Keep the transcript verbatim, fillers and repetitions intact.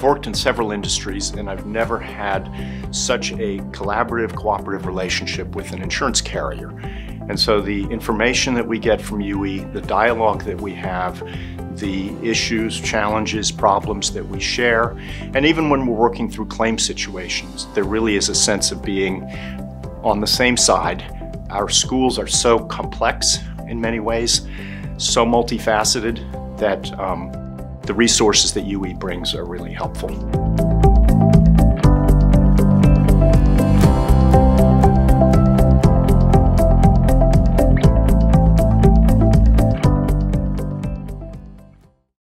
I've worked in several industries and I've never had such a collaborative, cooperative relationship with an insurance carrier. And so the information that we get from U E, the dialogue that we have, the issues, challenges, problems that we share, and even when we're working through claim situations, there really is a sense of being on the same side. Our schools are so complex in many ways, so multifaceted, that um, the resources that U E brings are really helpful.